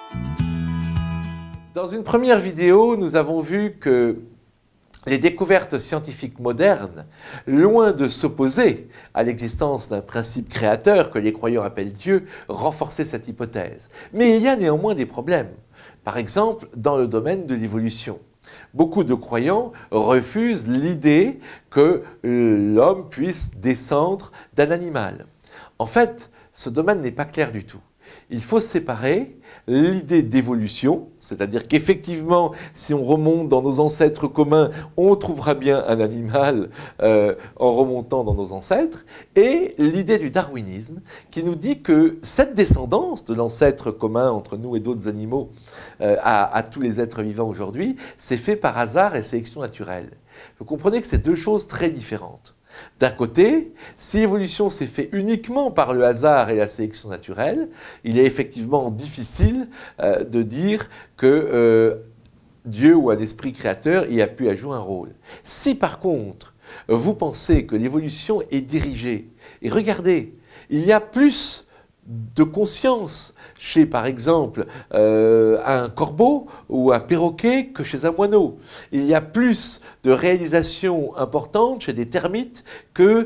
Dans une première vidéo, nous avons vu que les découvertes scientifiques modernes, loin de s'opposer à l'existence d'un principe créateur que les croyants appellent Dieu, renforçaient cette hypothèse. Mais il y a néanmoins des problèmes. Par exemple, dans le domaine de l'évolution. Beaucoup de croyants refusent l'idée que l'homme puisse descendre d'un animal. En fait, ce domaine n'est pas clair du tout. Il faut séparer l'idée d'évolution, c'est-à-dire qu'effectivement, si on remonte dans nos ancêtres communs, on trouvera bien un animal en remontant dans nos ancêtres, et l'idée du darwinisme, qui nous dit que cette descendance de l'ancêtre commun entre nous et d'autres animaux à tous les êtres vivants aujourd'hui, c'est fait par hasard et sélection naturelle. Vous comprenez que c'est deux choses très différentes. D'un côté, si l'évolution s'est faite uniquement par le hasard et la sélection naturelle, il est effectivement difficile de dire que Dieu ou un esprit créateur y a pu jouer un rôle. Si par contre, vous pensez que l'évolution est dirigée, et regardez, il y a plus de conscience chez, par exemple, un corbeau ou un perroquet que chez un moineau. Il y a plus de réalisations importantes chez des termites que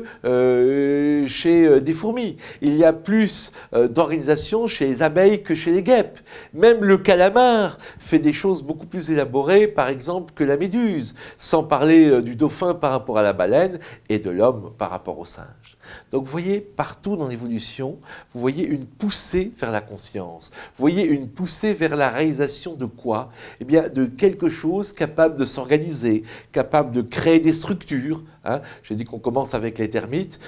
chez des fourmis. Il y a plus d'organisation chez les abeilles que chez les guêpes. Même le calamar fait des choses beaucoup plus élaborées, par exemple, que la méduse, sans parler du dauphin par rapport à la baleine et de l'homme par rapport au singe. Donc vous voyez, partout dans l'évolution, vous voyez une poussée vers la conscience. Vous voyez une poussée vers la réalisation de quoi? Eh bien, de quelque chose capable de s'organiser, capable de créer des structures. Hein. J'ai dit qu'on commence avec les termites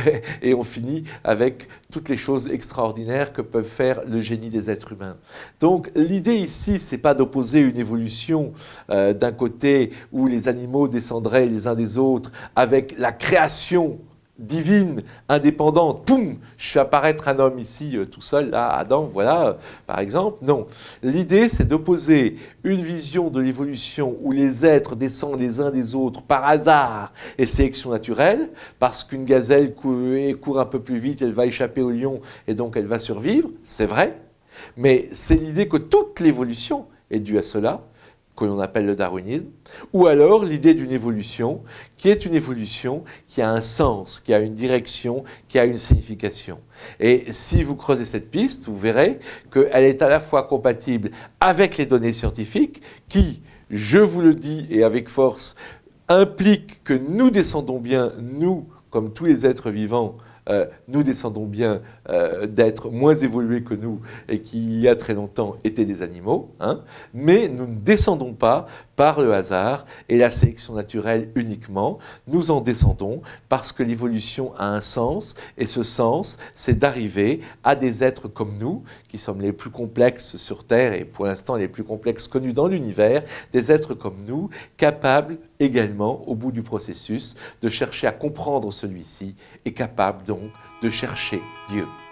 et on finit avec toutes les choses extraordinaires que peuvent faire le génie des êtres humains. Donc l'idée ici, c'est pas d'opposer une évolution d'un côté où les animaux descendraient les uns des autres avec la création divine, indépendante, poum, je fais apparaître un homme ici tout seul, là, Adam, voilà, par exemple. Non. L'idée, c'est d'opposer une vision de l'évolution où les êtres descendent les uns des autres par hasard et sélection naturelle, parce qu'une gazelle court un peu plus vite, elle va échapper au lion et donc elle va survivre, c'est vrai, mais c'est l'idée que toute l'évolution est due à cela, que l'on appelle le darwinisme, ou alors l'idée d'une évolution qui est une évolution qui a un sens, qui a une direction, qui a une signification. Et si vous creusez cette piste, vous verrez qu'elle est à la fois compatible avec les données scientifiques qui, je vous le dis et avec force, impliquent que nous descendons bien, nous, comme tous les êtres vivants, nous descendons bien d'êtres moins évolués que nous et qui, il y a très longtemps, étaient des animaux, hein, mais nous ne descendons pas par le hasard et la sélection naturelle uniquement. Nous en descendons parce que l'évolution a un sens, et ce sens, c'est d'arriver à des êtres comme nous, qui sommes les plus complexes sur Terre et pour l'instant les plus complexes connus dans l'univers, des êtres comme nous, capables également, au bout du processus, de chercher à comprendre celui-ci et capables donc de chercher Dieu.